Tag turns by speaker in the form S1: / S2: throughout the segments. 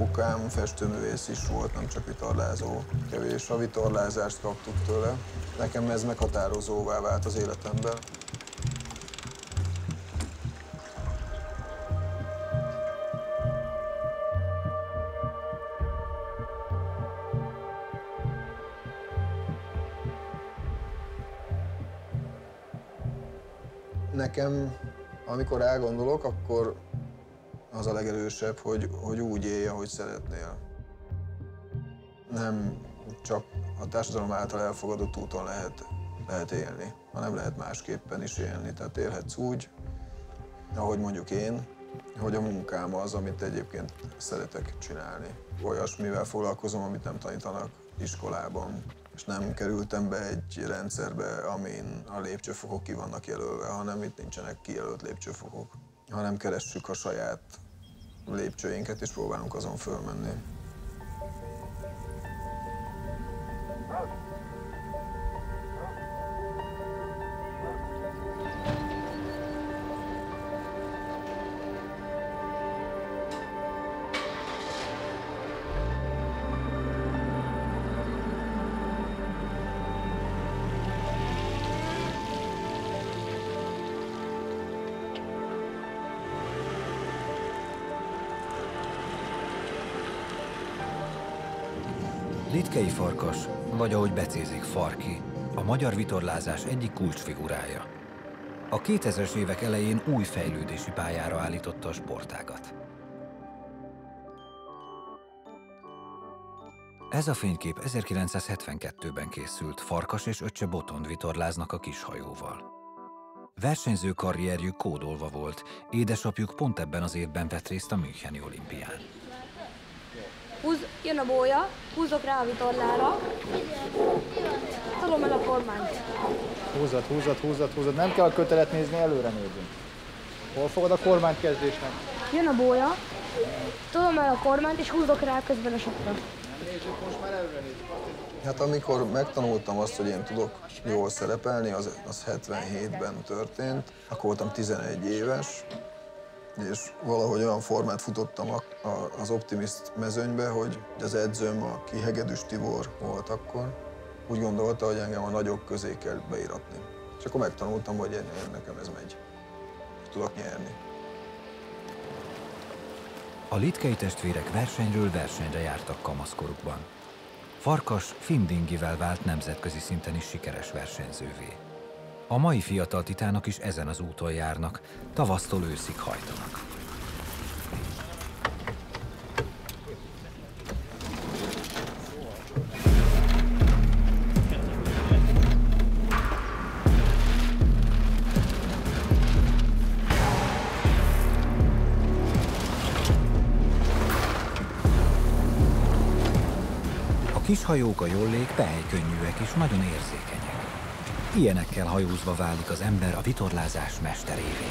S1: apukám festőművész is volt, nem csak vitorlázó. Kevés a vitorlázást kaptuk tőle. Nekem ez meghatározóvá vált az életemben. Nekem, amikor elgondolok, akkor az a legerősebb, hogy úgy élj, ahogy szeretnél. Nem csak a társadalom által elfogadott úton lehet élni, hanem lehet másképpen is élni. Tehát élhetsz úgy, ahogy mondjuk én, hogy a munkám az, amit egyébként szeretek csinálni. Olyasmivel foglalkozom, amit nem tanítanak iskolában. És nem kerültem be egy rendszerbe, amin a lépcsőfokok ki vannak jelölve, hanem itt nincsenek kijelölt lépcsőfokok, hanem keressük a saját lépcsőinket, és próbálunk azon fölmenni.
S2: Litkei Farkas, vagy ahogy becézik Farki, a magyar vitorlázás egyik kulcsfigurája. A 2000-es évek elején új fejlődési pályára állította a sportágat. Ez a fénykép 1972-ben készült, Farkas és öccse Botond vitorláznak a kishajóval. Versenyző karrierjük kódolva volt, édesapjuk pont ebben az évben vett részt a Müncheni olimpián.
S3: Jön a bólya, húzok rá a vitorlára, tolom el a kormányt.
S4: Húzat, húzat, húzat, húzat. Nem kell a kötelet nézni, előre nézzünk. Hol fogod a kormányt kezdésnek?
S3: Jön a bólya, tolom el a kormányt és húzok rá közben a sokra.
S4: Nem nézzük, most már előre nézzük.
S1: Hát amikor megtanultam azt, hogy én tudok jól szerepelni, az 77-ben történt, akkor voltam 11 éves, és valahogy olyan formát futottam az Optimist mezőnybe, hogy az edzőm, aki Hegedűs Tibor volt akkor, úgy gondolta, hogy engem a nagyok közé kell beiratni. És akkor megtanultam, hogy én nekem ez megy, és tudok nyerni.
S2: A Litkei testvérek versenyről versenyre jártak kamaszkorukban. Farkas Findingivel vált nemzetközi szinten is sikeres versenyzővé. A mai fiatal titánok is ezen az úton járnak, tavasztól őszig hajtanak. A kishajók, a jollék pehely-könnyűek és nagyon érzékenyek. Ilyenekkel hajózva válik az ember a vitorlázás mesterévé.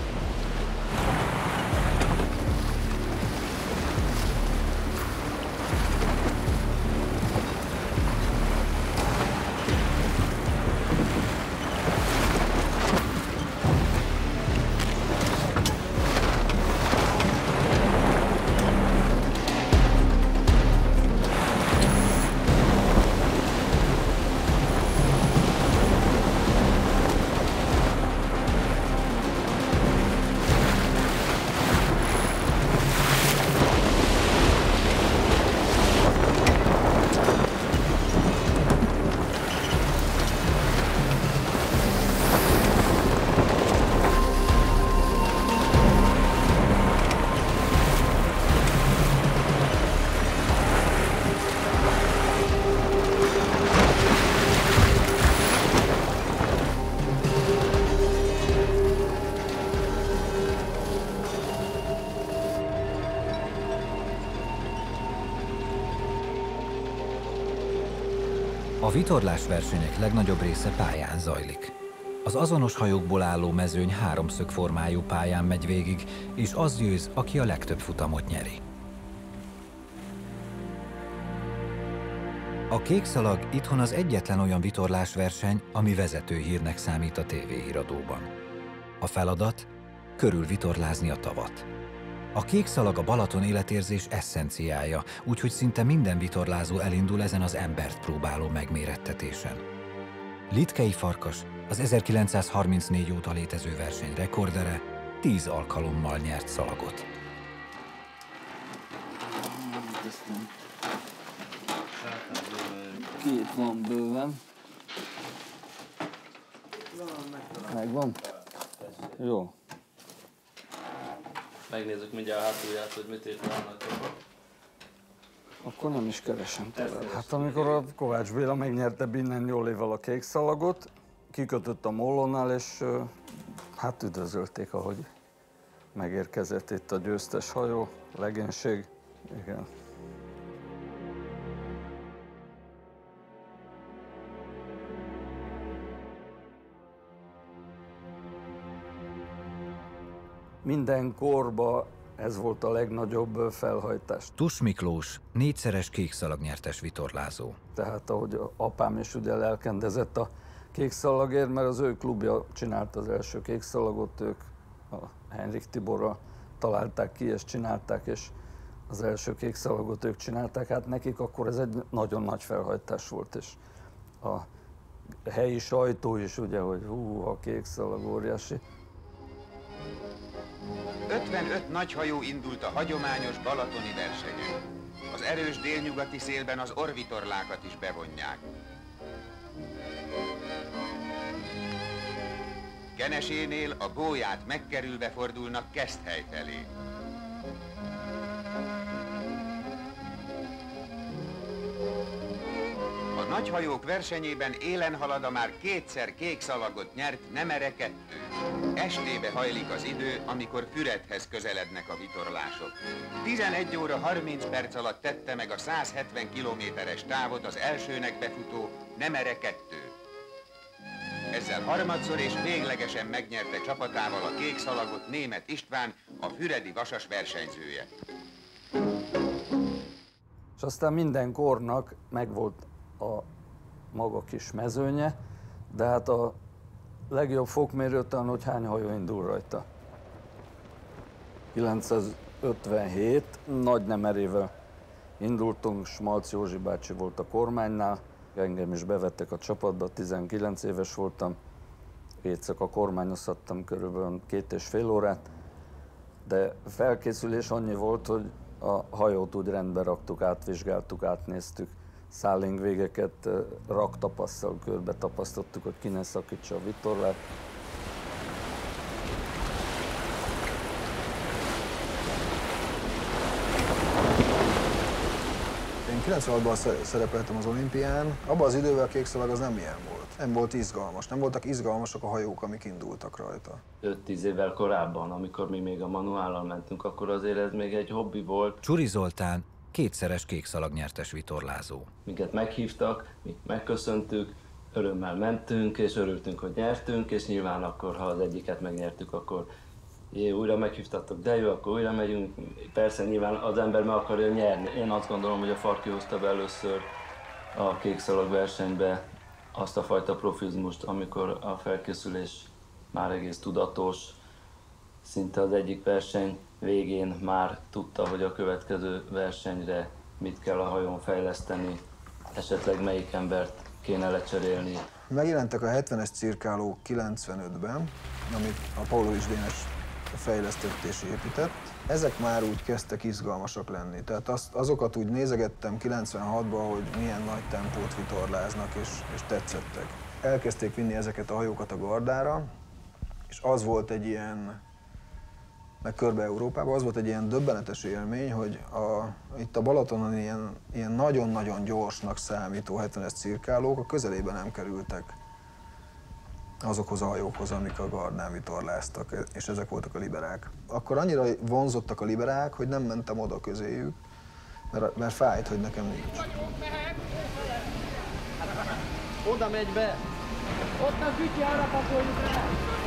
S2: A vitorlásversenyek legnagyobb része pályán zajlik. Az azonos hajókból álló mezőny háromszögformájú pályán megy végig, és az győz, aki a legtöbb futamot nyeri. A kék szalag itthon az egyetlen olyan vitorlásverseny, ami vezetőhírnek számít a tévéhíradóban. A feladat: körülvitorlázni a tavat. A kék szalag a Balaton életérzés eszenciája, úgyhogy szinte minden vitorlázó elindul ezen az embert próbáló megmérettetésen. Litkei Farkas, az 1934 óta létező verseny rekordere, 10 alkalommal nyert szalagot.
S5: Két van bőven. Megvan? Jó.
S6: Megnézzük mindjárt a hátulját, hogy mit ért rá a nagypapa.
S5: Akkor nem is keresem tőle. Hát amikor a Kovács Béla megnyerte Binnen Jóléval a kék szalagot, kikötött a mollónál, és hát üdvözölték, ahogy megérkezett itt a győztes hajó, legénység. Igen. Minden korba ez volt a legnagyobb felhajtás.
S2: Tus Miklós, 4-szeres kékszalagnyertes vitorlázó.
S5: Tehát ahogy apám is ugye lelkendezett a kékszalagért, mert az ő klubja csinálta az első kékszalagot, ők a Henrik Tiborral találták ki és csinálták, és az első kékszalagot ők csinálták. Hát nekik akkor ez egy nagyon nagy felhajtás volt, és a helyi sajtó is ugye, hogy hú, a kékszalag óriási.
S7: 55 nagyhajó indult a hagyományos balatoni versenyen. Az erős délnyugati szélben az orvitorlákat is bevonják. Kenesénél a gólyát megkerülve fordulnak Keszthely felé. A nagyhajók versenyében élen halad a már 2-szer kék szalagot nyert Nemere 2. Estébe hajlik az idő, amikor Füredhez közelednek a vitorlások. 11 óra 30 perc alatt tette meg a 170 kilométeres távot az elsőnek befutó Nemere 2. Ezzel harmadszor és véglegesen megnyerte csapatával a kék szalagot Németh István, a füredi vasas versenyzője.
S5: És aztán minden kornak megvolt a maga kis mezőnye, de hát a legjobb fokmérő talán, hogy hány hajó indul rajta. 957 Nagynemerével indultunk, Smalc Józsi bácsi volt a kormánynál, engem is bevettek a csapatba, 19 éves voltam, éjszaka kormányozhattam körülbelül 2,5 órát, de felkészülés annyi volt, hogy a hajót úgy rendbe raktuk, átvizsgáltuk, átnéztük, szállingvégeket raktapasszal körbe tapasztottuk, hogy ki ne szakítsa a vitorlát.
S1: Én 96-ban szerepeltem az olimpián, abban az időben a kékszalag az nem ilyen volt. Nem volt izgalmas, nem voltak izgalmasak a hajók, amik indultak rajta.
S6: 5-10 évvel korábban, amikor mi még a manuállal mentünk, akkor azért ez még egy hobbi volt.
S2: Csuri Zoltán, 2-szeres kékszalagnyertes vitorlázó.
S6: Minket meghívtak, mi megköszöntük, örömmel mentünk, és örültünk, hogy nyertünk, és nyilván akkor, ha az egyiket megnyertük, akkor újra meghívtatok, de jó, akkor újra megyünk. Persze nyilván az ember meg akarja nyerni. Én azt gondolom, hogy a Farki hozta be először a kékszalag versenybe azt a fajta profizmust, amikor a felkészülés már egész tudatos, szinte az egyik verseny végén már tudta, hogy a következő versenyre mit kell a hajón fejleszteni, esetleg melyik embert kéne lecserélni.
S1: Megjelentek a 70-es cirkálók 95-ben, amit a Paulovics Dénes fejlesztett és épített. Ezek már úgy kezdtek izgalmasak lenni. Tehát azokat úgy nézegettem 96-ban, hogy milyen nagy tempót vitorláznak, és tetszettek. Elkezdték vinni ezeket a hajókat a Gardára, és az volt egy ilyen, meg körbe Európában, az volt egy ilyen döbbenetes élmény, hogy itt a Balatonon ilyen nagyon-nagyon gyorsnak számító 70-es cirkálók a közelében nem kerültek azokhoz a hajókhoz, amik a Gardán vitorláztak, és ezek voltak a liberák. Akkor annyira vonzottak a liberák, hogy nem mentem oda közéjük, mert fájt, hogy nekem nincs.
S8: Oda megy be! Ott a kütyű, arra pakoljuk rá!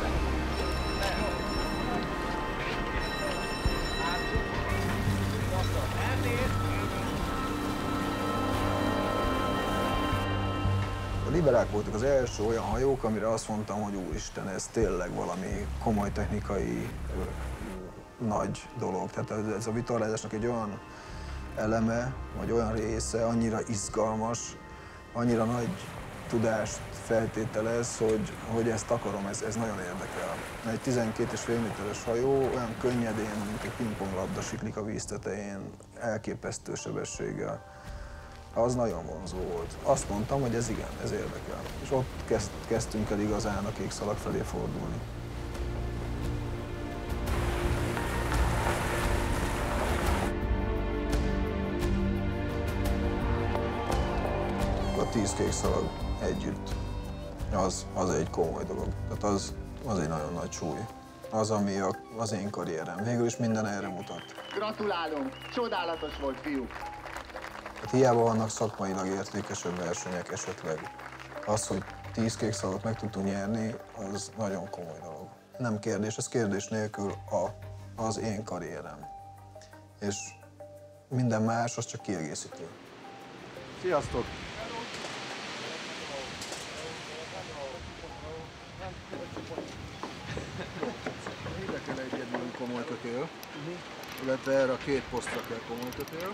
S1: A liberák voltak az első olyan hajók, amire azt mondtam, hogy úristen, ez tényleg valami komoly technikai nagy dolog. Tehát ez a vitorlázásnak egy olyan eleme, vagy olyan része, annyira izgalmas, annyira nagy tudást feltételez, hogy ezt akarom, ez nagyon érdekel. Egy 12,5 méteres hajó olyan könnyedén, mint egy pingponglabda siklik a víz tetején, elképesztő sebességgel. Az nagyon vonzó volt. Azt mondtam, hogy ez igen, ez érdekel. És ott kezdtünk el igazán a kék szalag felé fordulni. A 10 kék szalag együtt, az egy komoly dolog. Tehát az egy nagyon nagy súly. Az, ami az én karrierem. Végül is minden erre mutat.
S9: Gratulálunk! Csodálatos volt, fiúk!
S1: Hát hiába vannak szakmailag értékesebb versenyek esetleg. Az, hogy 10 kék szalagot meg tudtunk nyerni, az nagyon komoly dolog. Nem kérdés, ez kérdés nélkül az én karrierem. És minden más, az csak kiegészítő.
S4: Sziasztok! Ide kell egy komoly kötél, illetve erre a két posztra kell komoly kötél.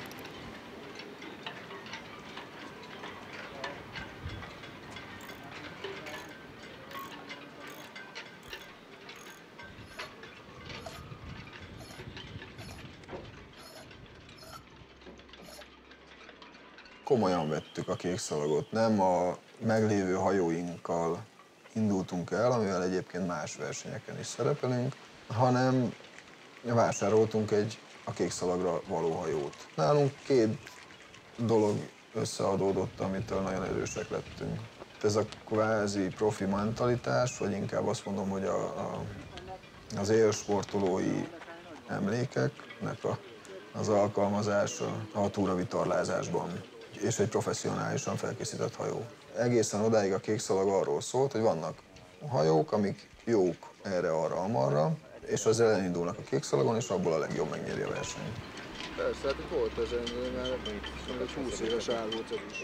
S1: Komolyan vettük a kék szalagot, nem a meglévő hajóinkkal indultunk el, amivel egyébként más versenyeken is szerepelünk, hanem vásároltunk a kék szalagra való hajót. Nálunk két dolog összeadódott, amitől nagyon erősek lettünk. Ez a kvázi profi mentalitás, vagy inkább azt mondom, hogy az élsportolói emlékeknek az alkalmazása a túravitorlázásban, és egy professzionálisan felkészített hajó. Egészen odáig a kék szalag arról szólt, hogy vannak hajók, amik jók erre-arra, amarra, és az elindulnak a kék szalagon, és abból a legjobb megnyeri a versenyt.
S4: Persze, hát itt volt ez egy 20 éves ár volt ez is.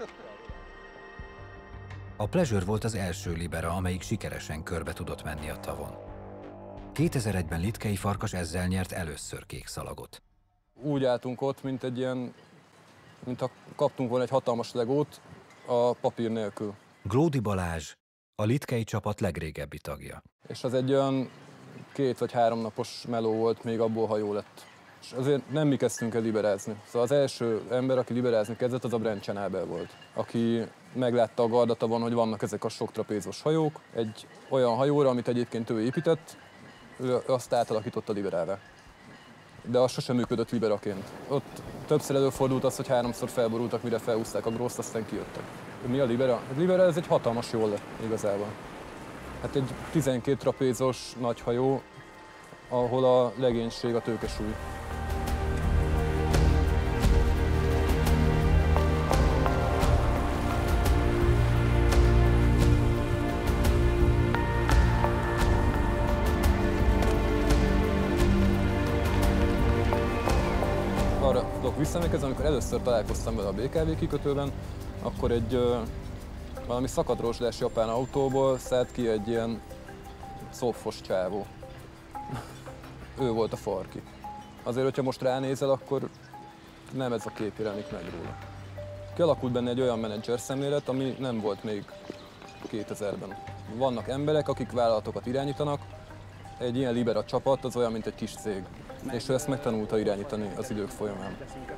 S2: A Pleasure volt az első libera, amelyik sikeresen körbe tudott menni a tavon. 2001-ben Litkei Farkas ezzel nyert először kék szalagot.
S10: Úgy álltunk ott, mintha kaptunk volna egy hatalmas legót a papír nélkül.
S2: Glódi Balázs, a litkei csapat legrégebbi tagja.
S10: És az egy olyan 2 vagy 3 napos meló volt, még abból hajó lett. És azért nem mi kezdtünk el liberázni. Szóval az első ember, aki liberázni kezdett, az a Brencsen Ábel volt, aki meglátta a Gardatavon, hogy vannak ezek a sok trapézos hajók. Egy olyan hajóra, amit egyébként ő épített, ő azt átalakította liberává. De az sosem működött liberaként. Ott többször előfordult az, hogy 3-szor felborultak, mire felhúzták a grószt, aztán kijöttek. Mi a libera? A libera ez egy hatalmas jól lett igazából. Hát egy 12 trapézos nagy hajó, ahol a legénység a tőkesúly. Arra tudok visszaemlékezni, amikor először találkoztam vele a BKV kikötőben, akkor egy valami szakadrosdás japán autóból szállt ki egy ilyen szopfos csávó. Ő volt a Farki. Azért, hogyha most ránézel, akkor nem ez a kép jelenik meg róla. Kialakult benne egy olyan menedzser szemlélet, ami nem volt még 2000-ben. Vannak emberek, akik vállalatokat irányítanak, egy ilyen libera csapat az olyan, mint egy kis cég. És ő ezt megtanulta irányítani az idők folyamán.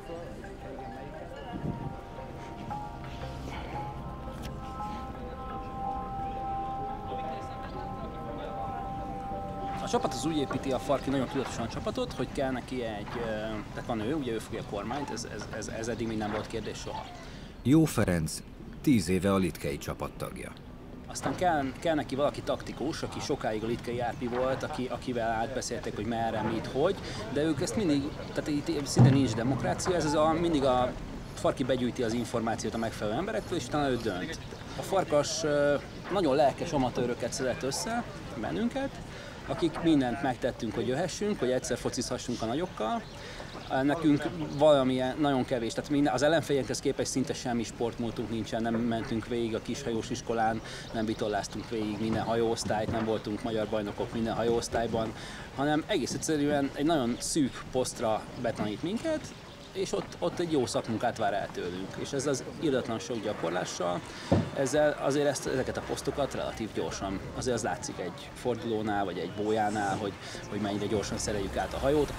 S11: A csapat az úgy építi, a Farki nagyon tudatosan a csapatot, hogy kell neki tehát van ő, ugye ő fogja a kormányt, ez eddig még nem volt kérdés soha.
S2: Jó Ferenc, 10 éve a litkei csapattagja.
S11: Aztán kell neki valaki taktikus, aki sokáig a litkei árpi volt, akivel átbeszélték, hogy merre, mit, hogy, de ők ezt mindig, tehát itt szinte nincs demokrácia, mindig a Farki begyűjti az információt a megfelelő emberektől, és utána ő dönt. A Farkas nagyon lelkes amatőröket szedett össze, bennünket, akik mindent megtettünk, hogy jöhessünk, hogy egyszer focizhassunk a nagyokkal. Nekünk valamilyen nagyon kevés, tehát az ellenfélekhez képest szinte semmi sportmúltunk nincsen, nem mentünk végig a kishajós iskolán, nem vitorláztunk végig minden hajóosztályt, nem voltunk magyar bajnokok minden hajóosztályban, hanem egész egyszerűen egy nagyon szűk posztra betanít minket, és ott egy jó szakmunkát vár el tőlünk. És ez az irdatlan sok gyakorlással, ezzel azért ezeket a posztokat relatív gyorsan, azért az látszik egy fordulónál, vagy egy bójánál, hogy mennyire gyorsan szereljük át a hajót.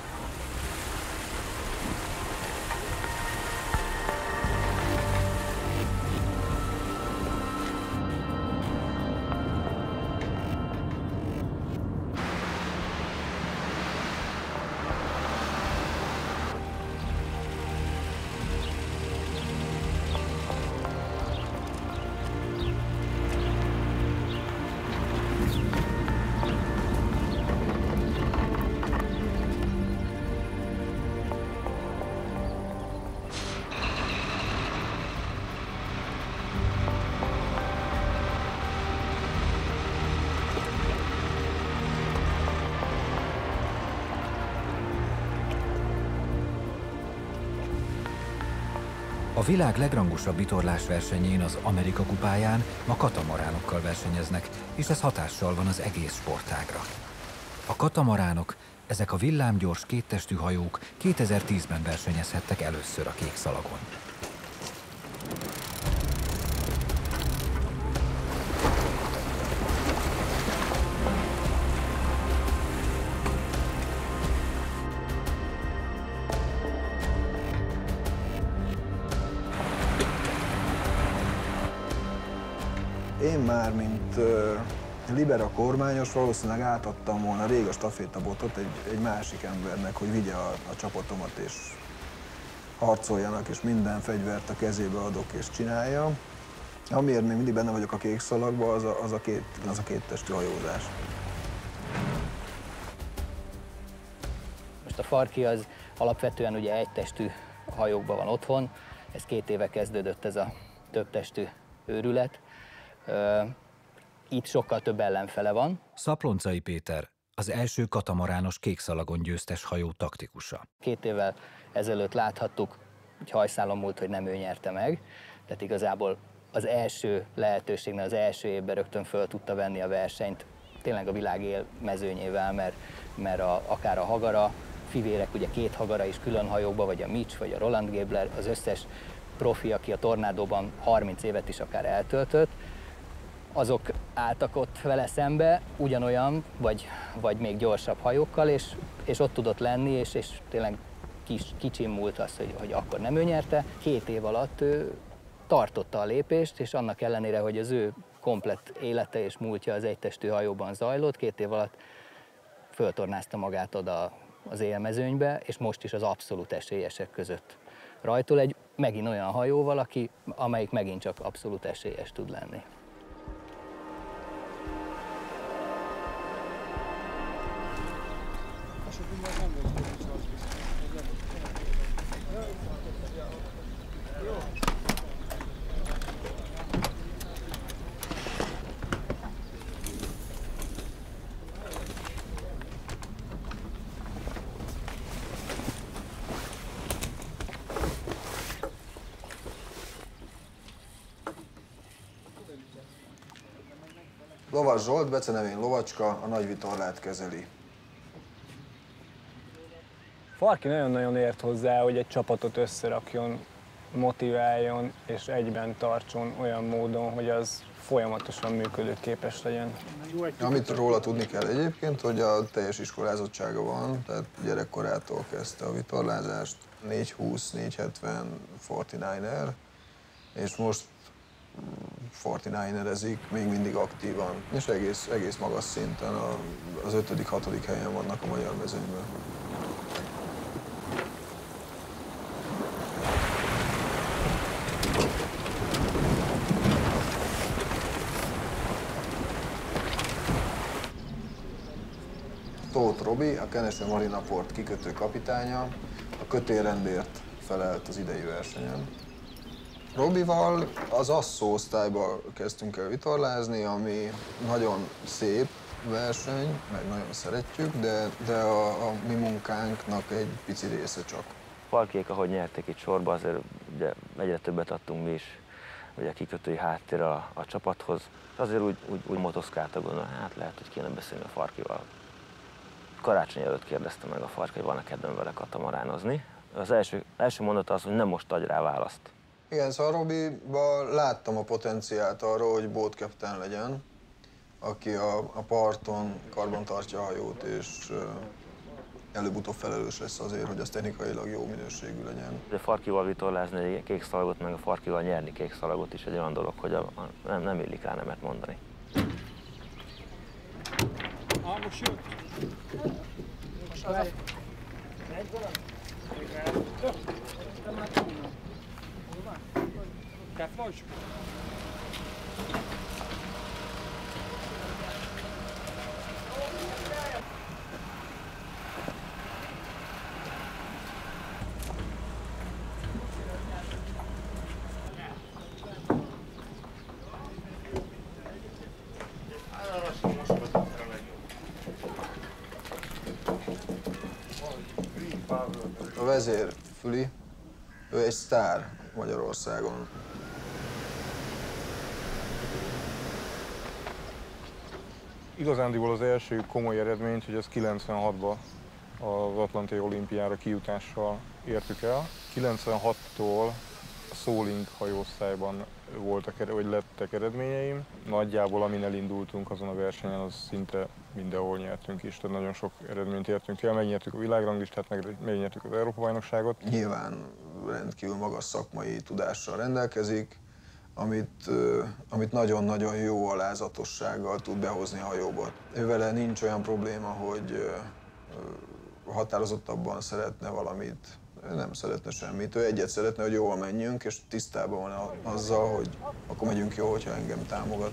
S2: A világ legrangosabb vitorlásversenyén, az Amerika kupáján ma katamaránokkal versenyeznek, és ez hatással van az egész sportágra. A katamaránok, ezek a villámgyors kéttestű hajók 2010-ben versenyezhettek először a Kékszalagon.
S1: Én már, mint libera kormányos, valószínűleg átadtam volna rég a stafétabotot egy másik embernek, hogy vigye a csapatomat és harcoljanak, és minden fegyvert a kezébe adok és csinálja. Amiért még mindig benne vagyok a Kékszalagban, az a kéttestű hajózás.
S12: Most a Farki az alapvetően ugye egytestű hajókban van otthon, ez 2 éve kezdődött ez a többtestű őrület. Itt sokkal több ellenfele van.
S2: Szaploncai Péter, az első katamarános Kékszalagon győztes hajó taktikusa.
S12: 2 évvel ezelőtt láthattuk, hogy hajszálon múlt, hogy nem ő nyerte meg. Tehát igazából az első lehetőségnél, az első évben rögtön föl tudta venni a versenyt, tényleg a világ élmezőnyével, mert akár a Hagara, fivérek, ugye 2 Hagara is külön hajókba, vagy a Mitch, vagy a Roland Gabler, az összes profi, aki a Tornádóban 30 évet is akár eltöltött, azok álltak ott vele szembe ugyanolyan, vagy még gyorsabb hajókkal, és ott tudott lenni, és tényleg kicsin múlt az, hogy akkor nem ő nyerte. 2 év alatt ő tartotta a lépést, és annak ellenére, hogy az ő komplett élete és múltja az egytestű hajóban zajlott, 2 év alatt föltornázta magát oda az élmezőnybe, és most is az abszolút esélyesek között rajtol megint olyan hajóval, amelyik megint csak abszolút esélyes tud lenni.
S1: Lovas Zsolt, becenevén Lovacska, a nagy vitorlát kezeli.
S13: Farki nagyon-nagyon ért hozzá, hogy egy csapatot összerakjon, motiváljon és egyben tartson olyan módon, hogy az folyamatosan működőképes legyen.
S1: Amit róla tudni kell egyébként, hogy a teljes iskolázottsága van, tehát gyerekkorától kezdte a vitorlázást, 420, 470 49er, és most 49erezik, még mindig aktívan, és egész magas szinten, az 5.-6. helyen vannak a magyar mezőnyben. Tóth Robi, a Kenese Marina Port kikötő kapitánya, a kötélrendért felelt az idei versenyen. Robival az Asszó osztályba kezdtünk el vitorlázni, ami nagyon szép verseny, meg nagyon szeretjük, de a mi munkánknak egy pici része csak.
S14: Farkiék, ahogy nyerték itt sorba, azért ugye egyre többet adtunk mi is, ugye kikötői háttér a csapathoz. Azért úgy motoszkáltak, gondolom, hát lehet, hogy kéne beszélni a Farkival. Karácsony előtt kérdezte meg a Farki, hogy van-e kedvem vele katamaránozni. Az első mondata az, hogy nem most adj rá választ.
S1: Igen, szóval Robiban láttam a potenciált arra, hogy bótkapitán legyen, aki a parton karban tartja a hajót, és előbb-utóbb felelős lesz azért, hogy az technikailag jó minőségű legyen.
S14: A Farkival vitorlázni egy kék szalagot, meg a Farkival nyerni kék szalagot is egy olyan dolog, hogy nem illik rá nemet mondani.
S13: Most jött. Most az a... Egy darab? Quer flóscio?
S1: A vezér, Füli, ő egy sztár Magyarországon.
S15: Igazándiból az első komoly eredményt, hogy ez 96-ban az Atlantai Olimpiára kijutással értük el. 96-tól a Szóling hajóosztályban lettek eredményeim. Nagyjából amin elindultunk azon a versenyen, az szinte mindenhol nyertünk is, tehát nagyon sok eredményt értünk el. Megnyertük a világranglistát, megnyertük az Európa-bajnokságot.
S1: Nyilván rendkívül magas szakmai tudással rendelkezik, amit nagyon-nagyon jó alázatossággal tud behozni a hajóba. Ővele nincs olyan probléma, hogy határozottabban szeretne valamit, nem szeretne semmit. Ő egyet szeretne, hogy jól menjünk, és tisztában van azzal, hogy akkor megyünk jó, hogyha engem támogat.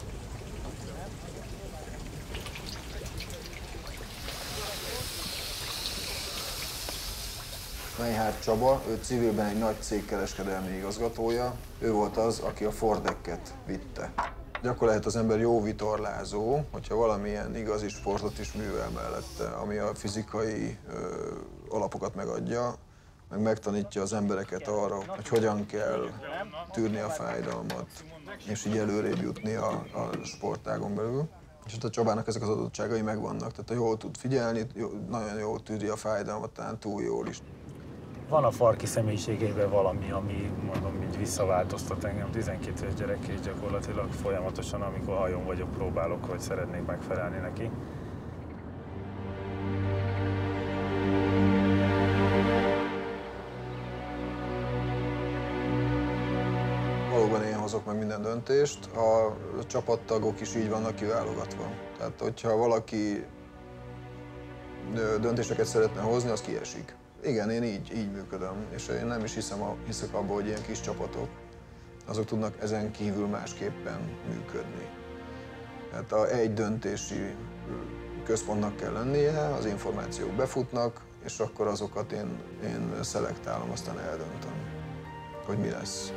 S1: Meihárt Csaba, ő civilben egy nagy cég kereskedelmi igazgatója. Ő volt az, aki a Fordekket vitte. Akkor lehet az ember jó vitorlázó, hogyha valamilyen igazi sportot is művel mellette, ami a fizikai alapokat megadja, meg megtanítja az embereket arra, hogy hogyan kell tűrni a fájdalmat, és így előrébb jutni a sportágon belül. És ott a Csabának ezek az adottságai megvannak, tehát jól tud figyelni, nagyon jól tűri a fájdalmat, talán túl jól is.
S16: Van a Farki személyiségében valami, ami mondom, így visszaváltoztat engem. 12 éves gyerek, és gyakorlatilag folyamatosan, amikor hajón vagyok, próbálok, hogy szeretnék megfelelni neki.
S1: Valóban én hozok meg minden döntést, a csapattagok is így vannak kiválogatva. Tehát, hogyha valaki döntéseket szeretne hozni, az kiesik. Igen, én így működöm, és én nem is hiszek abba, hogy ilyen kis csapatok, azok tudnak ezen kívül másképpen működni. Hát egy döntési központnak kell lennie, az információk befutnak, és akkor azokat én szelektálom, aztán eldöntöm, hogy mi lesz.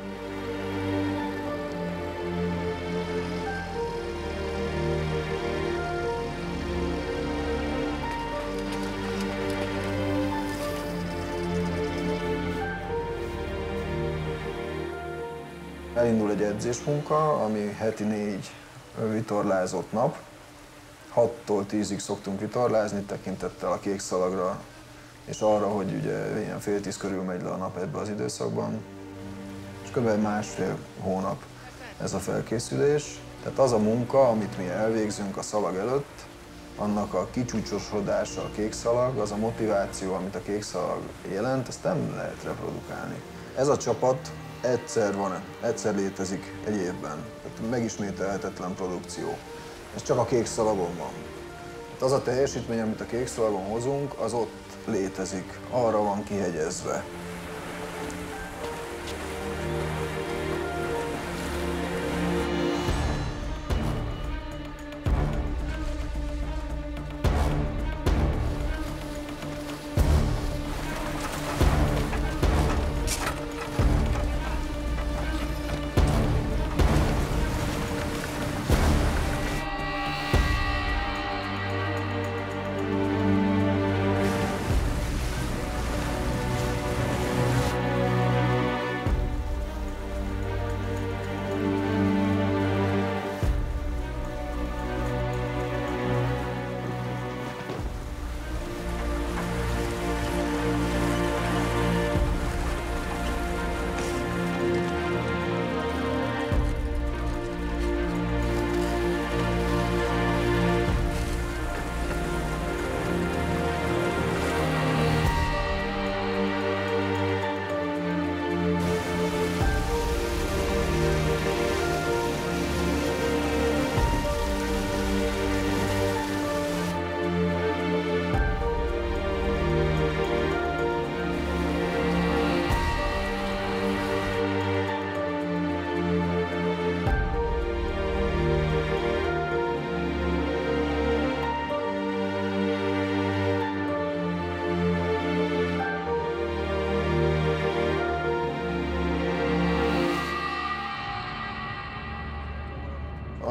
S1: Elindul egy edzésmunka, ami heti 4 vitorlázott nap. 6-tól 10-ig szoktunk vitorlázni, tekintettel a kék szalagra, és arra, hogy ugye ilyen fél 10 körül megy le a nap ebbe az időszakban. És kb. 1,5 hónap ez a felkészülés. Tehát az a munka, amit mi elvégzünk a szalag előtt, annak a kicsúcsosodása a kék szalag, az a motiváció, amit a kék szalag jelent, ezt nem lehet reprodukálni. Ez a csapat egyszer létezik egy évben. Tehát megismételhetetlen produkció. Ez csak a kék szalagon van. Tehát az a teljesítmény, amit a kék szalagon hozunk, az ott létezik, arra van kihegyezve.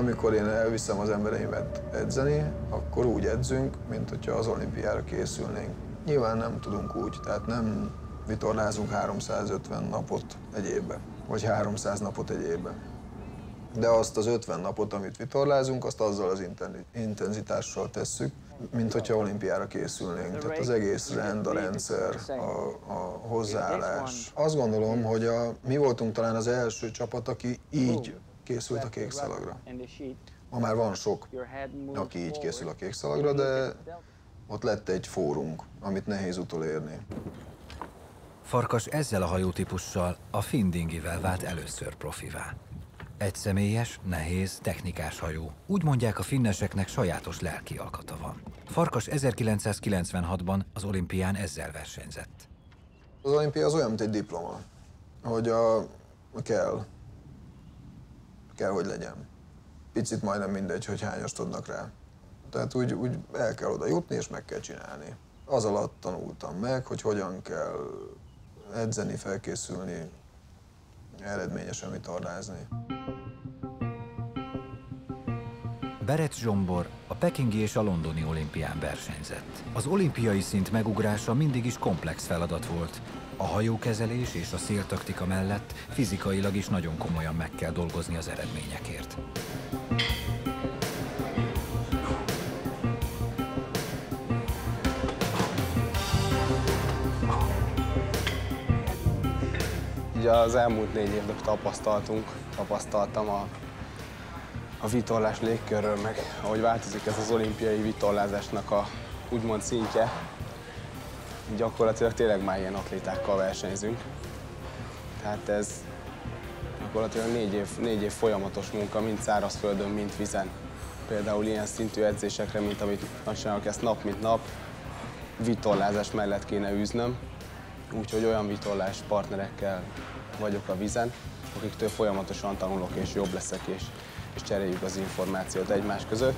S1: amikor én elviszem az embereimet edzeni, akkor úgy edzünk, mint hogyha az olimpiára készülnénk. Nyilván nem tudunk úgy, tehát nem vitorlázunk 350 napot egy évben, vagy 300 napot egy évben. De azt az 50 napot, amit vitorlázunk, azt azzal az intenzitással tesszük, mint hogyha olimpiára készülnénk. Tehát az egész rend, a rendszer, a hozzáállás. Azt gondolom, hogy mi voltunk talán az első csapat, aki így készült a kékszalagra. Ma már van sok, aki így készül a kékszalagra, de ott lett egy fórunk, amit nehéz utolérni.
S2: Farkas ezzel a hajótípussal, a Findingivel vált először profivá. Egyszemélyes, nehéz, technikás hajó. Úgy mondják, a finneseknek sajátos lelki alkata van. Farkas 1996-ban az olimpián ezzel versenyzett.
S1: Az olimpia az olyan, mint egy diploma, hogy kell, hogy legyen. Picit majdnem mindegy, hogy hányast adnak rá. Tehát úgy el kell oda jutni, és meg kell csinálni. Az alatt tanultam meg, hogy hogyan kell edzeni, felkészülni, eredményesen vitorlázni.
S2: Berec Zsombor a pekingi és a londoni olimpián versenyzett. Az olimpiai szint megugrása mindig is komplex feladat volt. A hajókezelés és a széltaktika mellett fizikailag is nagyon komolyan meg kell dolgozni az eredményekért.
S17: Ugye az elmúlt 4 évben tapasztaltam a vitorlás légkörről, meg ahogy változik ez az olimpiai vitorlázásnak a úgymond szintje. Gyakorlatilag tényleg már ilyen atlétákkal versenyzünk. Tehát ez gyakorlatilag 4 év folyamatos munka, mind szárazföldön, mind vízen. Például ilyen szintű edzésekre, mint amit csinálok, ezt nap mint nap, vitorlázás mellett kéne űznöm. Úgyhogy olyan vitorlás partnerekkel vagyok a vízen, akiktől folyamatosan tanulok és jobb leszek, és cseréljük az információt egymás között.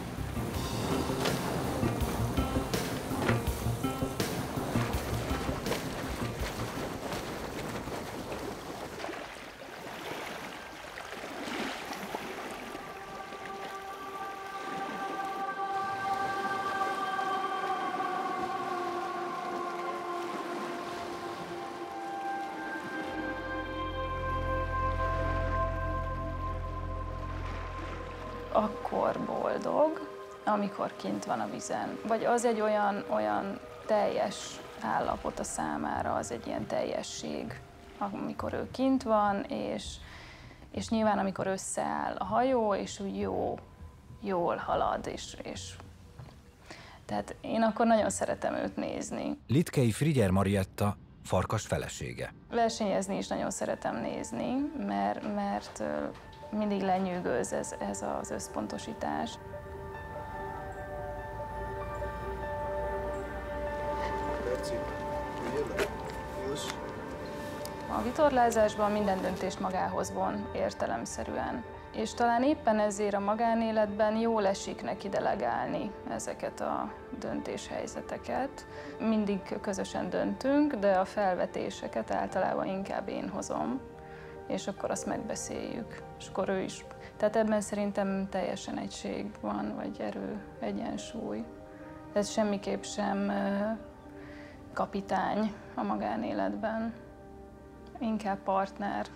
S18: Akkor boldog, amikor kint van a vízen. Vagy az egy olyan teljes állapot a számára, az egy ilyen teljesség, amikor ő kint van, és nyilván amikor összeáll a hajó, és úgy jól halad, és tehát én akkor nagyon szeretem őt nézni.
S2: Litkei Frigyer Marietta, Farkas felesége.
S18: Versenyezni is nagyon szeretem nézni, mert mindig lenyűgöz ez az összpontosítás. A vitorlázásban minden döntést magához von értelemszerűen. És talán éppen ezért a magánéletben jól esik neki delegálni ezeket a döntéshelyzeteket. Mindig közösen döntünk, de a felvetéseket általában inkább én hozom, és akkor azt megbeszéljük, és akkor ő is. Tehát ebben szerintem teljesen egység van, vagy erő, egyensúly. Ez semmiképp sem kapitány a magánéletben, inkább partner.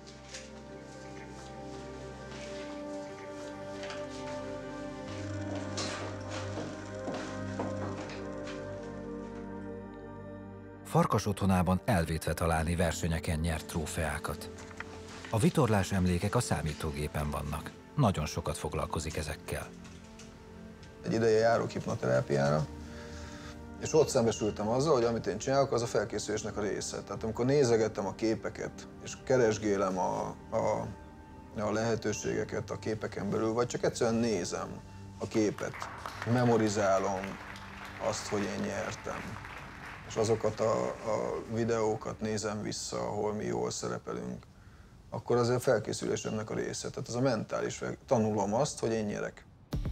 S2: Farkas otthonában elvétve találni versenyeken nyert trófeákat. A vitorlás emlékek a számítógépen vannak. Nagyon sokat foglalkozik ezekkel.
S1: Egy ideje járok hipnoterápiára, és ott szembesültem azzal, hogy amit én csinálok, az a felkészülésnek a része. Tehát amikor nézegettem a képeket, és keresgélem a lehetőségeket a képeken belül, vagy csak egyszerűen nézem a képet, memorizálom azt, hogy én nyertem, és azokat a videókat nézem vissza, ahol mi jól szerepelünk, akkor az a felkészülésemnek a része. Tehát az a mentális, tanulom azt, hogy én nyerek.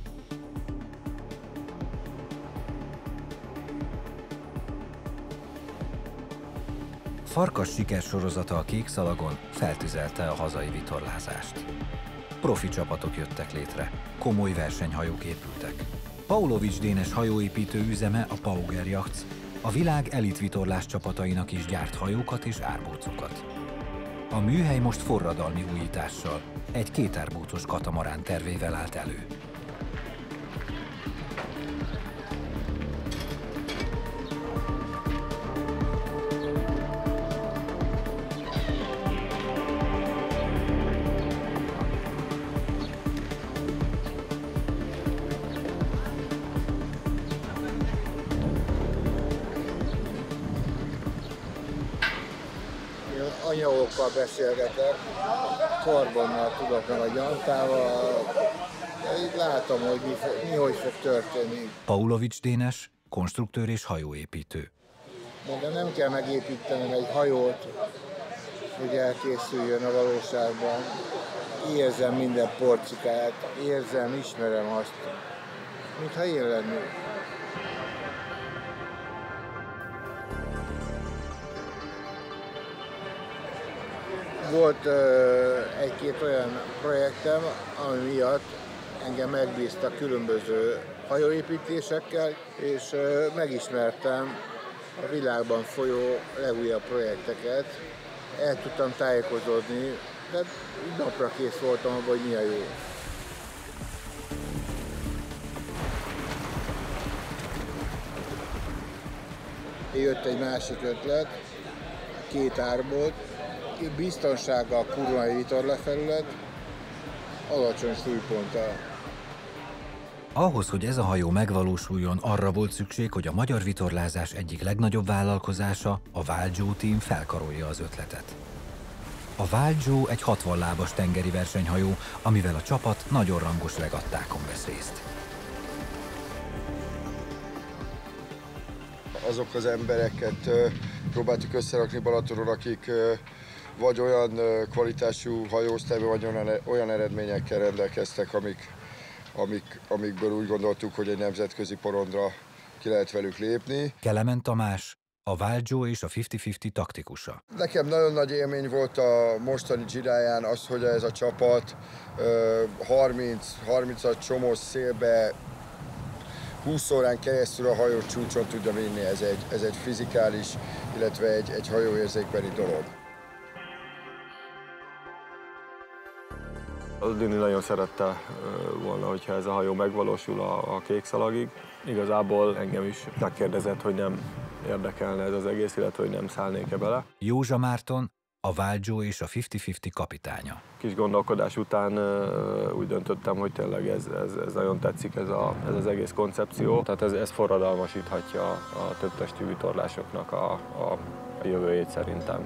S2: Farkas sikersorozata a Kékszalagon feltüzelte a hazai vitorlázást. Profi csapatok jöttek létre. komoly versenyhajók épültek. Pavlovics Dénes hajóépítő üzeme, a Pauger Yachts, a világ elitvitorlás csapatainak is gyárt hajókat és árbócokat. A műhely most forradalmi újítással, egy kétárbócos katamarán tervével állt elő.
S19: Anyagokkal beszélgetek, Karbonnal tudok, meg a Gyantával, így látom, hogy mi hogy fog történni.
S2: Pavlovics Dénes, konstruktőr és hajóépítő.
S19: De nem kell megépítenem egy hajót, hogy elkészüljön a valóságban. Érzem minden porcikáját, érzem, ismerem azt, mintha én lennék. Volt egy-két olyan projektem, ami miatt engem megbíztak különböző hajóépítésekkel, és megismertem a világban folyó legújabb projekteket. El tudtam tájékozódni, de napra kész voltam abban, hogy mi a jó. Jött egy másik ötlet, 2 árbolt, biztonsággal kurvai vitorlafelület, alacsony súlyponttal.
S2: Ahhoz, hogy ez a hajó megvalósuljon, arra volt szükség, hogy a magyar vitorlázás egyik legnagyobb vállalkozása, a Valjo Team felkarolja az ötletet. A Valjo egy 60 lábas tengeri versenyhajó, amivel a csapat nagyon rangos regattákon vesz részt.
S20: Azok az embereket próbáltuk összerakni Balatonon, akik vagy olyan kvalitású hajóosztályban, vagy olyan eredményekkel rendelkeztek, amikből úgy gondoltuk, hogy egy nemzetközi porondra ki lehet velük lépni.
S2: Kelemen Tamás, a Valjo és a 50-50 taktikusa.
S20: Nekem nagyon nagy élmény volt a mostani Giráján az, hogy ez a csapat 30-at csomós szélbe 20 órán keresztül a hajó csúcson tudja vinni. Ez egy fizikális, illetve egy hajóérzékbeli dolog.
S15: Az Dini nagyon szerette volna, hogyha ez a hajó megvalósul a kék szalagig. Igazából engem is megkérdezett, hogy nem érdekelne ez az egész, illetve hogy nem szállnék-e bele.
S2: Józsa Márton, a Valjo és a 50-50 kapitánya.
S15: Kis gondolkodás után úgy döntöttem, hogy tényleg ez nagyon tetszik, ez az egész koncepció. Tehát ez forradalmasíthatja a többtestű vitorlásoknak a jövőjét szerintem.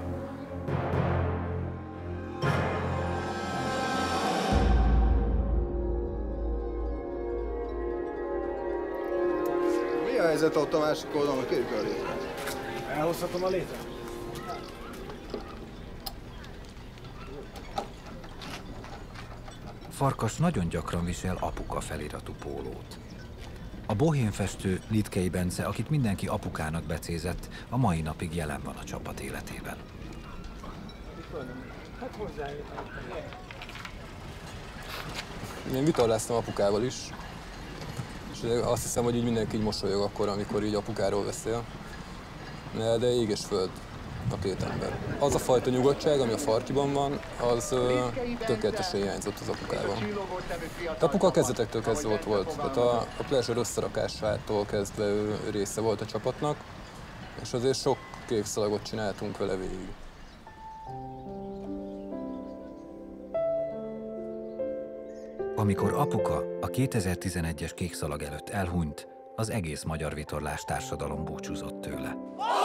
S19: Mi a helyzet ott a másik oldalon, kérjük a létre?
S16: Elhozhatom a létre?
S2: Farkas nagyon gyakran visel apuka feliratú pólót. A bohémfestő Litkei Bence, akit mindenki apukának becézett, a mai napig jelen van a csapat életében.
S10: Én vitorláztam apukával is, és azt hiszem, hogy így mindenki így mosolyog akkor, amikor így apukáról beszél. De ég és föld a két ember. Az a fajta nyugodtság, ami a Farkiban van, az tökéletesen hiányzott az apukában. A apuka a kezdetektől kezdve ott volt, tehát a pleasure összerakásától kezdve ő része volt a csapatnak, és azért sok kék szalagot csináltunk vele végig.
S2: Amikor apuka a 2011-es kék szalag előtt elhunyt, az egész magyar vitorlás társadalom búcsúzott tőle.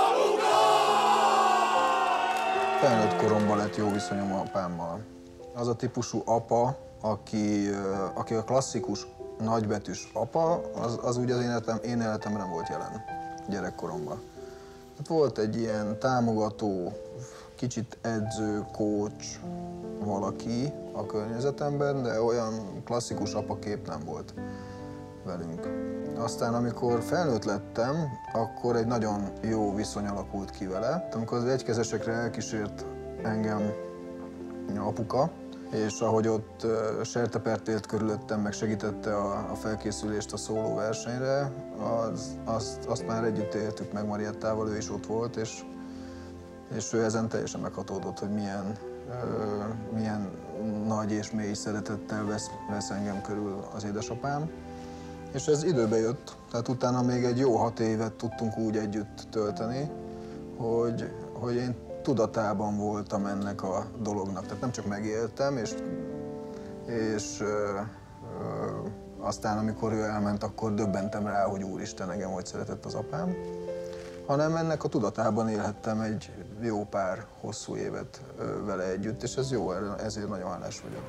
S1: Felnőtt koromban lett jó viszonyom apámmal. Az a típusú apa, aki a klasszikus nagybetűs apa, az úgy az én életemben nem volt jelen gyerekkoromban. Hát volt egy ilyen támogató, kicsit edző, coach valaki a környezetemben, de olyan klasszikus apakép nem volt velünk. Aztán amikor felnőtt lettem, akkor egy nagyon jó viszony alakult ki vele. Amikor az egykezesekre elkísért engem apuka, és ahogy ott sertepert élt körülöttem, meg segítette a felkészülést a szóló versenyre, azt már együtt éltük meg Mariettával, ő is ott volt, és ő ezen teljesen meghatódott, hogy milyen nagy és mély szeretettel vesz engem körül az édesapám. És ez időbe jött, tehát utána még egy jó 6 évet tudtunk úgy együtt tölteni, hogy én tudatában voltam ennek a dolognak. Tehát nem csak megéltem, és aztán amikor ő elment, akkor döbbentem rá, hogy úristen, engem hogy szeretett az apám, hanem ennek a tudatában élhettem egy jó pár hosszú évet vele együtt, és ez jó, ezért nagyon hálás vagyok.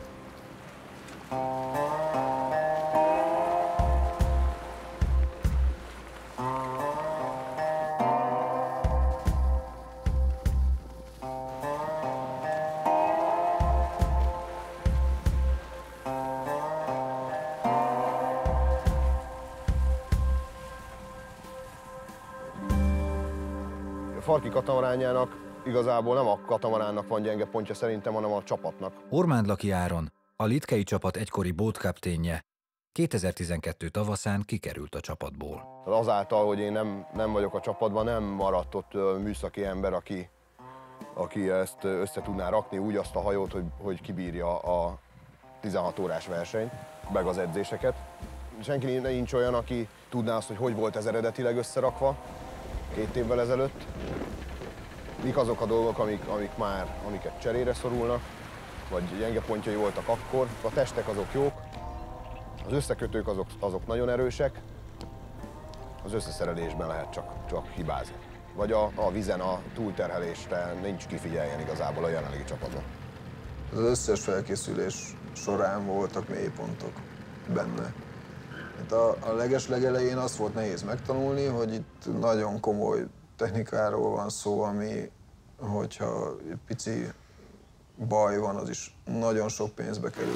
S21: A Farki katamaránjának igazából nem a katamaránnak van gyenge pontja szerintem, hanem a csapatnak.
S2: Ormánd-Laki Áron, a litkei csapat egykori bótkapténje, 2012 tavaszán kikerült a csapatból.
S21: Azáltal, hogy én nem vagyok a csapatban, nem maradt ott műszaki ember, aki ezt össze tudná rakni úgy azt a hajót, hogy kibírja a 16 órás versenyt, meg az edzéseket. Senki nincs olyan, aki tudná azt, hogy volt ez eredetileg összerakva 2 évvel ezelőtt. Mik azok a dolgok, amiket cserére szorulnak, vagy gyenge pontjai voltak akkor. A testek azok jók, az összekötők azok nagyon erősek, az összeszerelésben lehet csak hibázni. Vagy a vízen a túlterhelésre nincs kifigyeljen igazából a jelenlegi csapatban.
S1: Az összes felkészülés során voltak mélypontok benne. Itt a legelején azt volt nehéz megtanulni, hogy itt nagyon komoly technikáról van szó, ami, hogyha pici baj van, az is nagyon sok pénzbe kerül.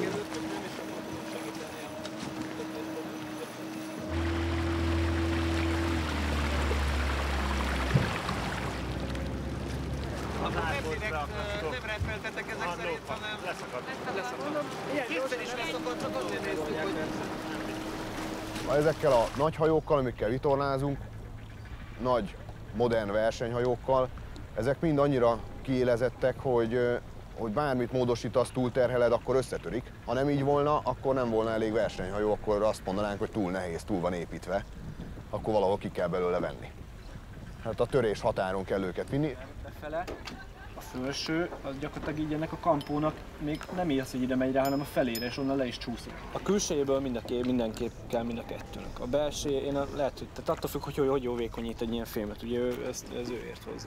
S8: Nem repeltetek ezek szerint, hanem leszakadt. Kétszer is leszakadt, csak azért néztük, hogy...
S21: Ezekkel a nagy hajókkal, amikkel vitorlázunk, nagy, modern versenyhajókkal, ezek mind annyira kiélezettek, hogy bármit módosítasz, túlterheled, akkor összetörik. Ha nem így volna, akkor nem volna elég versenyhajó, akkor azt mondanánk, hogy túl nehéz, túl van építve, akkor valahol ki kell belőle venni. Hát a törés határon kell őket vinni.
S8: Befele, a felső, az gyakorlatilag így ennek a kampónak még nem így az, hogy ide megy rá, hanem a felére, és onnan le is csúszik. A külsejéből mindenképp kell mind a kettőnek. A belső, lehet, hogy tehát attól függ, hogy jó vékonyít egy ilyen fémet, ugye ez ő ért hozzá.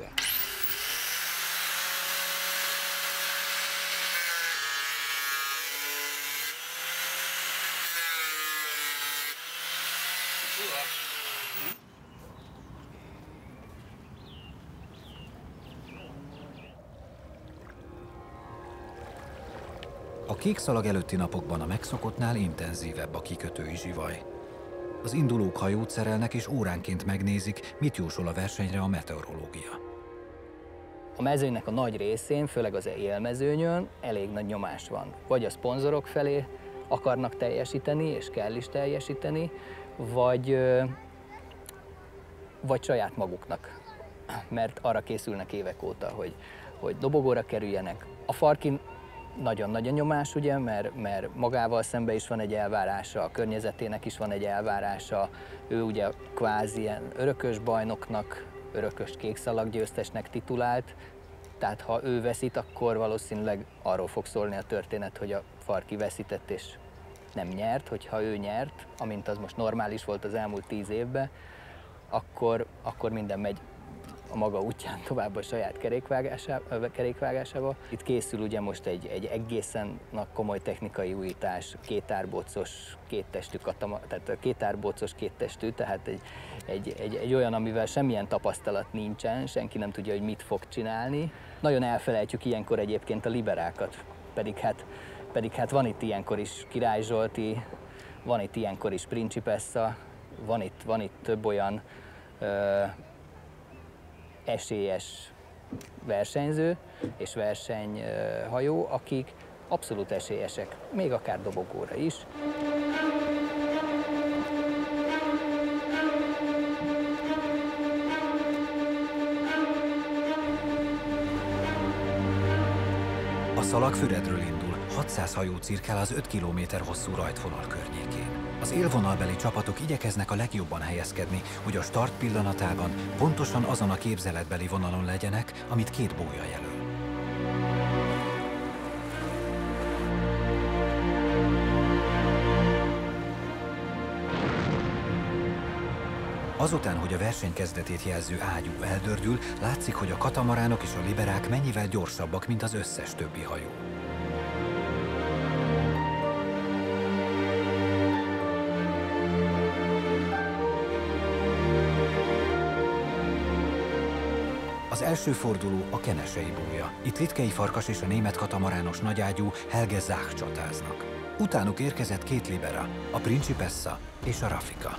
S2: A kékszalag előtti napokban a megszokottnál intenzívebb a kikötői zsivaj. Az indulók hajót szerelnek és óránként megnézik, mit jósol a versenyre a meteorológia.
S12: A mezőnynek a nagy részén, főleg az élmezőnyön elég nagy nyomás van. Vagy a szponzorok felé akarnak teljesíteni, és kell is teljesíteni, vagy saját maguknak. Mert arra készülnek évek óta, hogy dobogóra kerüljenek. A Farkin nagyon nagy a nyomás, ugye, mert magával szemben is van egy elvárása, a környezetének is van egy elvárása. Ő ugye kvázi ilyen örökös bajnoknak, örökös kékszalaggyőztesnek titulált, tehát ha ő veszít, akkor valószínűleg arról fog szólni a történet, hogy a Farki veszített és nem nyert, hogyha ő nyert, amint az most normális volt az elmúlt 10 évben, akkor minden megy a maga útján tovább a saját kerékvágásába. Itt készül ugye most egy egészen komoly technikai újítás, kétárbócos, kéttestű tehát kétárbócos, kéttestű, tehát egy olyan, amivel semmilyen tapasztalat nincsen, senki nem tudja, hogy mit fog csinálni. Nagyon elfelejtjük ilyenkor egyébként a liberákat, pedig hát van itt ilyenkor is Király Zsolti, van itt ilyenkor is Principessa, van itt több olyan esélyes versenyző és versenyhajó, abszolút esélyesek, még akár dobogóra is.
S2: A szalag Füredről indul, 600 hajó cirkál az 5 kilométer hosszú rajtvonal környékén. Az élvonalbeli csapatok igyekeznek a legjobban helyezkedni, hogy a start pillanatában pontosan azon a képzeletbeli vonalon legyenek, amit két bólya jelöl. Azután, hogy a verseny kezdetét jelző ágyú eldördül, látszik, hogy a katamaránok és a liberák mennyivel gyorsabbak, mint az összes többi hajó. Az első forduló a kenesei bója. Itt Litkei Farkas és a német katamarános nagyágyú Helge Zach csatáznak. Utánuk érkezett két libera, a Principessa és a Rafika.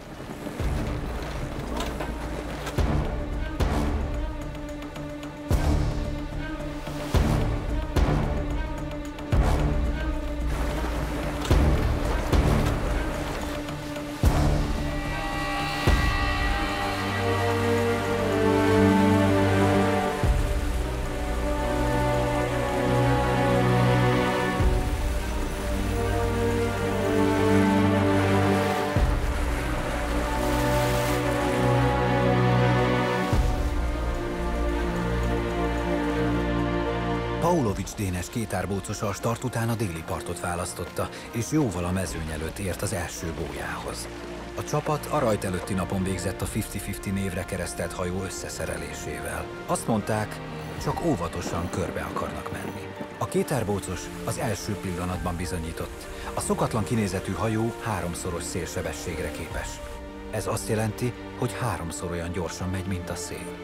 S2: Paulovics Dénes kétárbócosa a start után a déli partot választotta, és jóval a mezőny előtt ért az első bójához. A csapat a rajt előtti napon végzett a 50-50 névre keresztelt hajó összeszerelésével. Azt mondták, csak óvatosan körbe akarnak menni. A kétárbócos az első pillanatban bizonyított. A szokatlan kinézetű hajó 3-szoros szélsebességre képes. Ez azt jelenti, hogy 3-szor olyan gyorsan megy, mint a szél.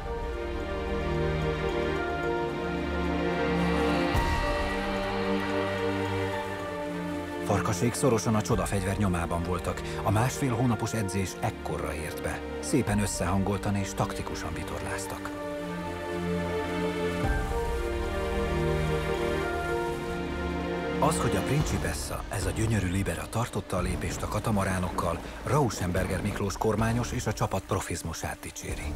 S2: Farkasék szorosan a csodafegyver nyomában voltak. A másfél hónapos edzés ekkorra ért be. Szépen összehangoltan és taktikusan vitorláztak. Az, hogy a Principessa, ez a gyönyörű libera tartotta a lépést a katamaránokkal, Rauschenberger Miklós kormányos és a csapat profizmusát dicséri.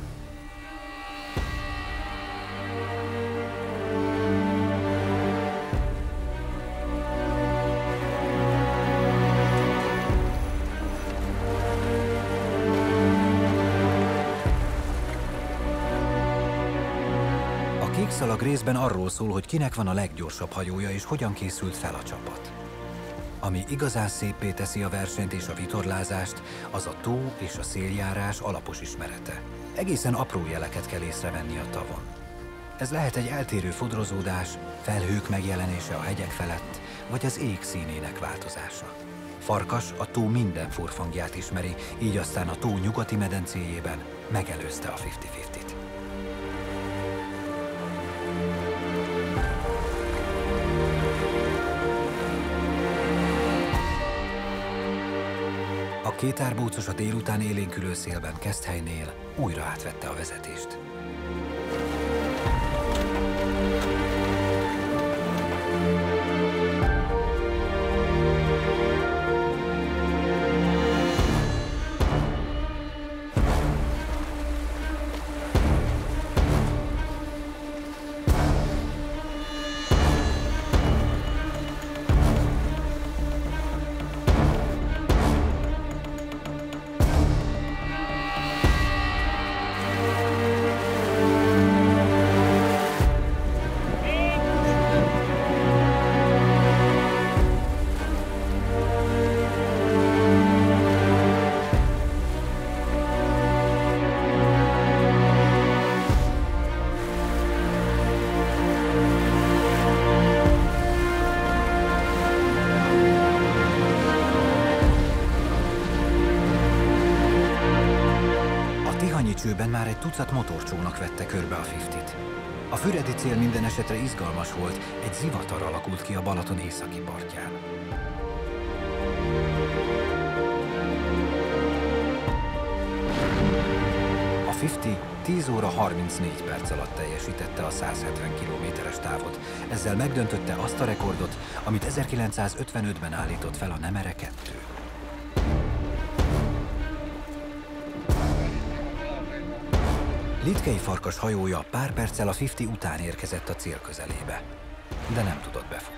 S2: A részben arról szól, hogy kinek van a leggyorsabb hajója és hogyan készült fel a csapat. Ami igazán széppé teszi a versenyt és a vitorlázást, az a tó és a széljárás alapos ismerete. Egészen apró jeleket kell észrevenni a tavon. Ez lehet egy eltérő fodrozódás, felhők megjelenése a hegyek felett, vagy az ég színének változása. Farkas a tó minden furfangját ismeri, így aztán a tó nyugati medencéjében megelőzte a 50-50-t. A kétárbócos a délután élénkülő szélben Keszthelynél újra átvette a vezetést. Csőben már egy tucat motorcsónak vette körbe a 50-t. A füredi cél minden esetre izgalmas volt, egy zivatar alakult ki a Balaton északi partján. A 50 10 óra 34 perc alatt teljesítette a 170 kilométeres távot. Ezzel megdöntötte azt a rekordot, amit 1955-ben állított fel a Nemere 2. Litkei Farkas hajója pár perccel a 50 után érkezett a cél közelébe, de nem tudott befutni.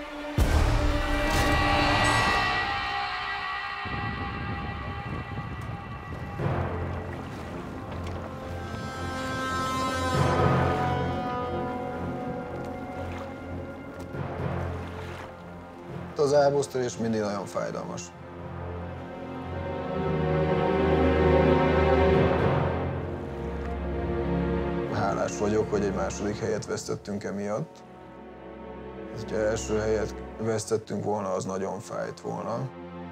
S1: Az elmozdulás mindig nagyon fájdalmas. Hálás vagyok, hogy egy második helyet vesztettünk emiatt. Ha első helyet vesztettünk volna, az nagyon fájt volna.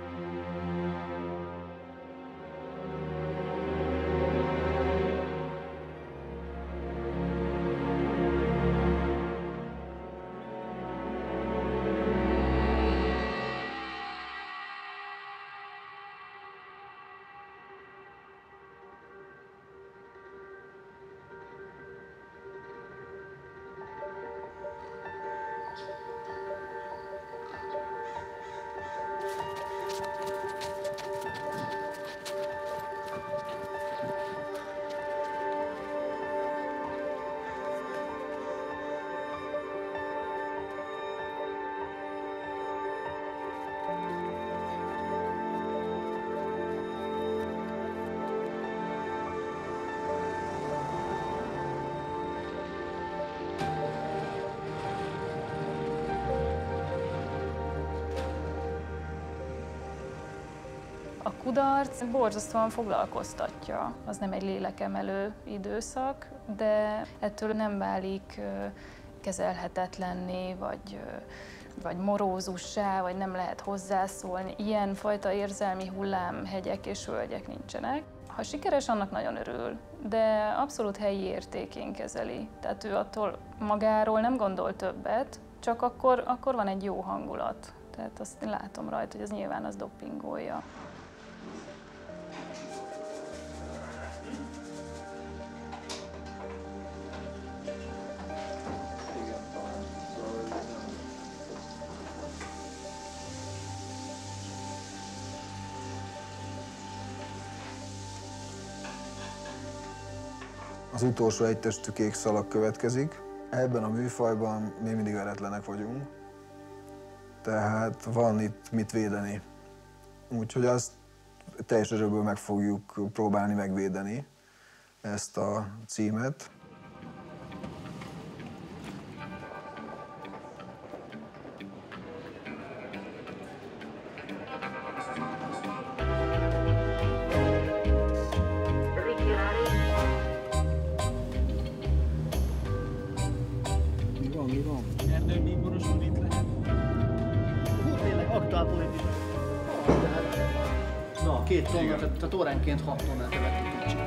S18: A kudarc borzasztóan foglalkoztatja. Az nem egy lélekemelő időszak, de ettől nem válik kezelhetetlenné, vagy morózussá, vagy nem lehet hozzászólni. Ilyen fajta érzelmi hullámhegyek és völgyek nincsenek. Ha sikeres, annak nagyon örül, de abszolút helyi értékén kezeli. Tehát ő attól magáról nem gondol többet, csak akkor van egy jó hangulat. Tehát azt látom rajta, hogy ez nyilván az dopingolja.
S1: Az utolsó egytestű kék szalag következik. Ebben a műfajban mi mindig veretlenek vagyunk, tehát van itt mit védeni. Úgyhogy azt teljes erőből meg fogjuk próbálni megvédeni, ezt a címet.
S3: Na, 2 tonna, tehát óránként 6 tonnát tevettük kicsit.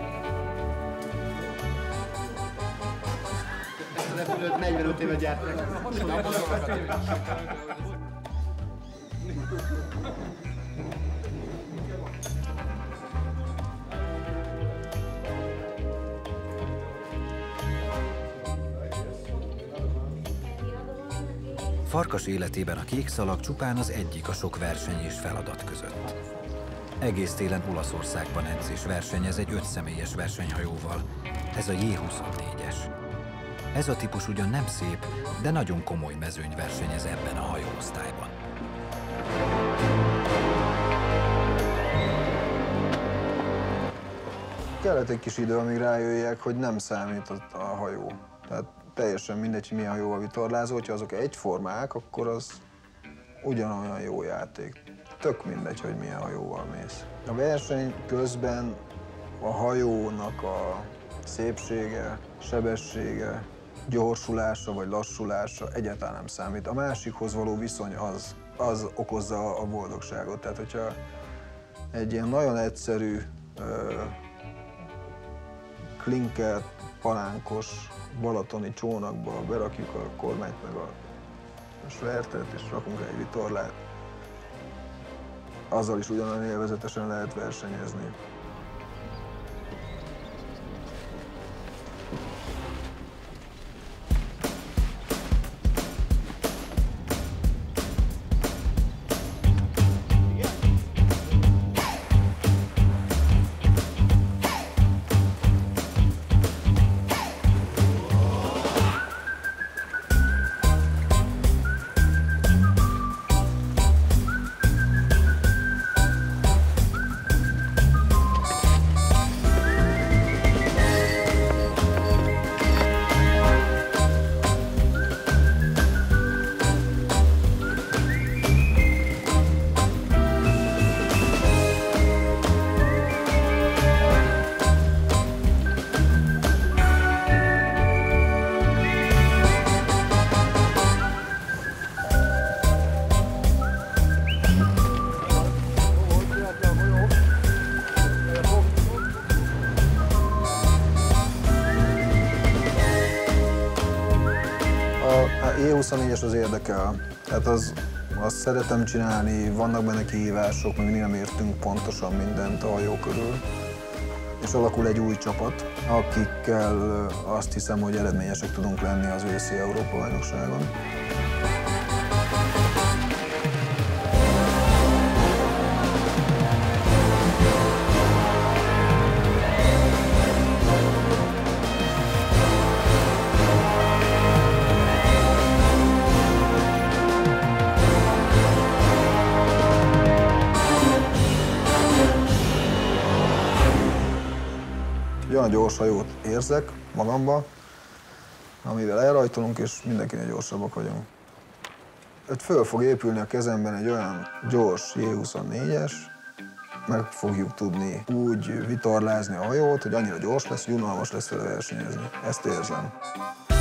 S3: Ezt a repülőt 45 éve gyártják.
S2: Farkas életében a kék szalag csupán az egyik a sok verseny és feladat között. Egész télen Olaszországban edz és versenyez egy 5 személyes versenyhajóval. Ez a J24-es. Ez a típus ugyan nem szép, de nagyon komoly mezőny versenyez ebben a hajóosztályban.
S1: Kellett egy kis idő, amíg rájöjjek, hogy nem számít a hajó. Tehát teljesen mindegy, hogy milyen jó a vitorlázó, hogyha azok egyformák, akkor az ugyanolyan jó játék. Tök mindegy, hogy milyen hajóval mész. A verseny közben a hajónak a szépsége, sebessége, gyorsulása vagy lassulása egyáltalán nem számít. A másikhoz való viszony az okozza a boldogságot. Tehát, hogyha egy ilyen nagyon egyszerű, klinker, palánkos balatoni csónakba berakjuk a kormányt meg a svertet, és rakunk egy vitorlát, azzal is ugyanolyan élvezetesen lehet versenyezni. J24-es az érdekel, tehát azt szeretem csinálni, vannak benne kihívások, még nem értünk pontosan mindent a hajó körül. És alakul egy új csapat, akikkel azt hiszem, hogy eredményesek tudunk lenni az őszi Európa-bajnokságon. Olyan gyors hajót érzek magamba, amivel elrajtolunk, és mindenkinél gyorsabbak vagyunk. Föl fog épülni a kezemben egy olyan gyors J24-es, meg fogjuk tudni úgy vitorlázni a hajót, hogy annyira gyors lesz, hogy unalmas lesz vele versenyezni. Ezt érzem.